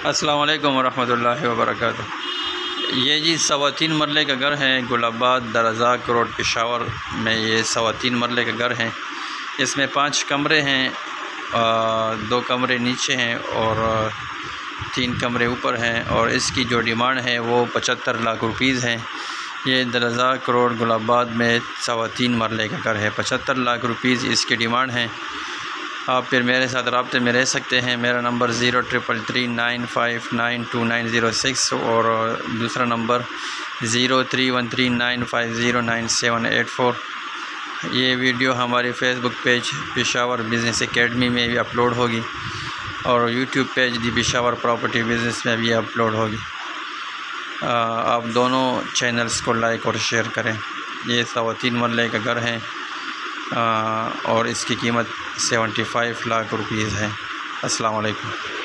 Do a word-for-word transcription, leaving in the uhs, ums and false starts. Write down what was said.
السلام علیکم ورحمۃ اللہ وبرکاتہ۔ یہ جی سوا تین مرلے کا گھر ہے گل آباد درازاق روڈ پشاور میں۔ یہ سوا تین مرلے کا گھر ہے، اس میں پانچ کمرے ہیں، دو کمرے نیچے ہیں اور تین کمرے اوپر ہیں، اور اس کی جو ڈیمانڈ ہے وہ پچہتر لاکھ روپیز ہے۔ یہ درازاق روڈ گل آباد میں سوا تین مرلے کا گھر ہے، پچہتر لاکھ روپیز اس کی ڈیمانڈ ہے۔ آپ پھر میرے ساتھ رابطے میں رہ سکتے ہیں۔ میرا نمبر zero triple three nine five nine two nine zero six اور دوسرا نمبر zero three one three nine five zero nine seven eight four. یہ ویڈیو ہماری Facebook page Peshawar business academy میں بھی اپلوڈ ہوگی اور YouTube page the Peshawar property business میں بھی اپلوڈ ہوگی۔ آپ دونوں چینلز کو لائک اور شیئر کریں۔ یہ سوا تین مرلے کا گھر ہے اور اس کی قیمت سیونٹی فائیو لاکھ روپیز ہے۔ السلام علیکم۔